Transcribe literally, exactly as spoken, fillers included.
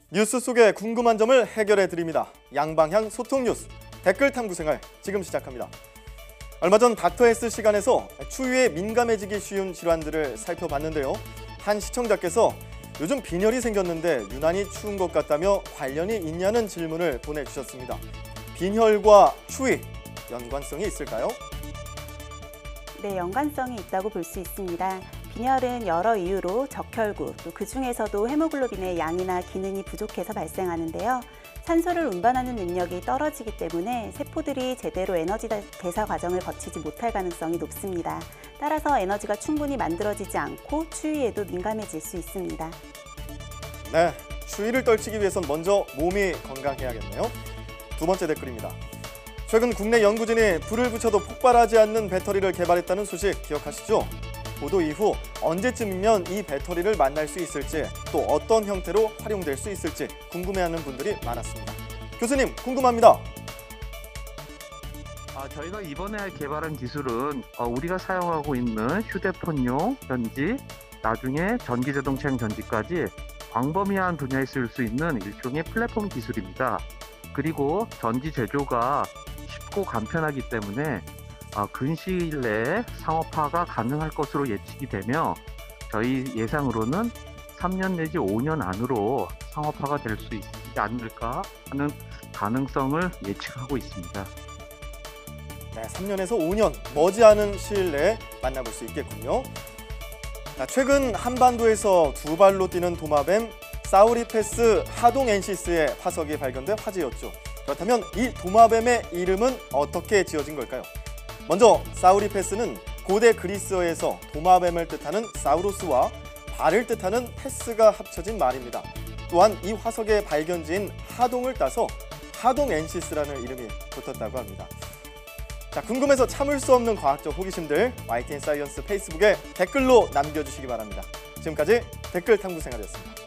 뉴스 속의 궁금한 점을 해결해 드립니다. 양방향 소통 뉴스 댓글 탐구 생활 지금 시작합니다. 얼마 전 닥터 S 시간에서 추위에 민감해지기 쉬운 질환들을 살펴봤는데요. 한 시청자께서 요즘 빈혈이 생겼는데 유난히 추운 것 같다며 관련이 있냐는 질문을 보내주셨습니다. 빈혈과 추위, 연관성이 있을까요? 네, 연관성이 있다고 볼 수 있습니다. 빈혈은 여러 이유로 적혈구, 또 그중에서도 헤모글로빈의 양이나 기능이 부족해서 발생하는데요. 산소를 운반하는 능력이 떨어지기 때문에 세포들이 제대로 에너지 대사 과정을 거치지 못할 가능성이 높습니다. 따라서 에너지가 충분히 만들어지지 않고 추위에도 민감해질 수 있습니다. 네, 추위를 떨치기 위해선 먼저 몸이 건강해야겠네요. 두 번째 댓글입니다. 최근 국내 연구진이 불을 붙여도 폭발하지 않는 배터리를 개발했다는 소식 기억하시죠? 보도 이후 언제쯤이면 이 배터리를 만날 수 있을지, 또 어떤 형태로 활용될 수 있을지 궁금해하는 분들이 많았습니다. 교수님, 궁금합니다. 아, 저희가 이번에 개발한 기술은 어, 우리가 사용하고 있는 휴대폰용 전지, 나중에 전기자동차용 전지까지 광범위한 분야에 쓸 수 있는 일종의 플랫폼 기술입니다. 그리고 전지 제조가 쉽고 간편하기 때문에 어, 근시일 내에 상업화가 가능할 것으로 예측이 되며 저희 예상으로는 삼 년 내지 오 년 안으로 상업화가 될 수 있지 않을까 하는 가능성을 예측하고 있습니다. 네, 삼 년에서 오 년, 머지않은 시일 내에 만나볼 수 있겠군요. 자, 최근 한반도에서 두 발로 뛰는 도마뱀 사우리페스 하동엔시스의 화석이 발견돼 화제였죠. 그렇다면 이 도마뱀의 이름은 어떻게 지어진 걸까요? 먼저 사우리페스는 고대 그리스어에서 도마뱀을 뜻하는 사우루스와 발을 뜻하는 페스가 합쳐진 말입니다. 또한 이 화석의 발견지인 하동을 따서 하동엔시스라는 이름이 붙었다고 합니다. 자, 궁금해서 참을 수 없는 과학적 호기심들 와이티엔 사이언스 페이스북에 댓글로 남겨주시기 바랍니다. 지금까지 댓글 탐구 생활이었습니다.